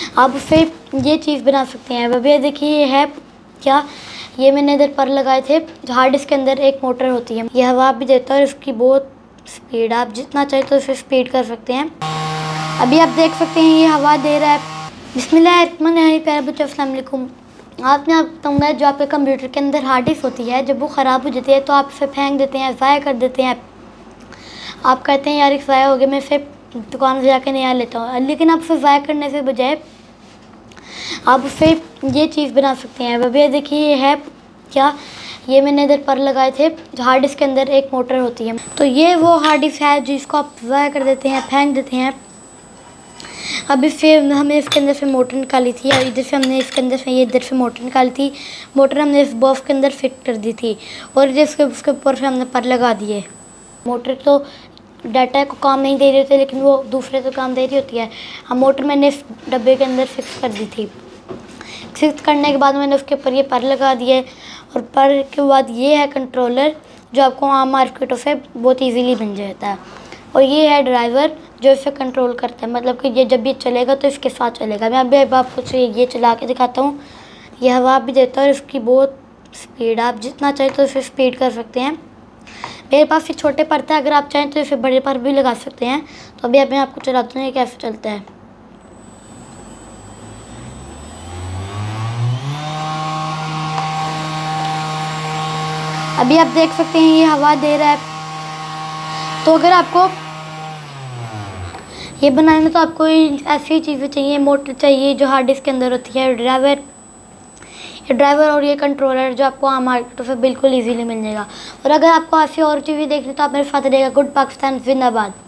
आप उससे ये चीज़ बना सकते हैं। अभी देखिए ये है क्या, ये मैंने इधर पर लगाए थे। हार्ड डिस्क के अंदर एक मोटर होती है, ये हवा भी देता है और इसकी बहुत स्पीड, आप जितना चाहे तो इसे स्पीड कर सकते हैं। अभी आप देख सकते हैं ये हवा दे रहा है। बिस्मिल्लाहिर्रहमानिर्रहीम। प्यारे बच्चों अस्सलाम वालेकुम। आप बताऊँगा, जो आपके कंप्यूटर के अंदर हार्ड डिस्क होती है, जब वो ख़राब हो जाती है तो आप इसे फेंक देते हैं, ज़ाया कर देते हैं। आप कहते हैं यार एक ज़ाया हो गया, मैं इसे दुकान से जाके नया लेता हूँ। लेकिन आप उसे ज़ाया करने से बजाय आप उससे ये चीज़ बना सकते हैं। अभी देखिए ये है क्या, ये मैंने इधर पर लगाए थे। हार्ड डिस्क के अंदर एक मोटर होती है, तो ये वो हार्ड डिस्क है जिसको आप ज़ाया कर देते हैं, फेंक देते हैं। अभी फिर हमने इसके अंदर से मोटर निकाली थी और इधर से हमने इसके अंदर से ये इधर से मोटर निकाली थी। मोटर हमने इस बॉक्स के अंदर फिट कर दी थी और इसके उसके ऊपर से हमने पर लगा दिए। मोटर तो डाटा को काम नहीं दे रही होती, लेकिन वो दूसरे को काम दे रही होती है। हम मोटर मैंने इस डब्बे के अंदर फिक्स कर दी थी। फिक्स करने के बाद मैंने उसके ऊपर ये पर लगा दिए और पर के बाद ये है कंट्रोलर, जो आपको आम मार्केटों से बहुत इजीली बन जाता है। और ये है ड्राइवर जो इसे कंट्रोल करता है, मतलब कि ये जब भी चलेगा तो इसके साथ चलेगा। मैं अभी आपको ये चला के दिखाता हूँ। ये हवा भी देता है और इसकी बहुत स्पीड, आप जितना चाहे तो इसे स्पीड कर सकते हैं। मेरे पास ये छोटे पर था, अगर आप चाहें तो इसे बड़े पर भी लगा सकते हैं। तो अभी मैं आपको चलाता हूँ ये कैसे चलता है। अभी आप देख सकते हैं ये हवा दे रहा है। तो अगर आपको ये बनाना तो आपको ऐसी चीज़ें चाहिए, मोटर चाहिए जो हार्ड डिस्क के अंदर होती है, ड्राइवर और ये कंट्रोलर जो आपको आम मार्केटों से बिल्कुल इजीली मिल जाएगा। और अगर आपको ऐसी और चीज़ें देखनी तो आप मेरे साथ रहेगा। गुड पाकिस्तान जिंदाबाद।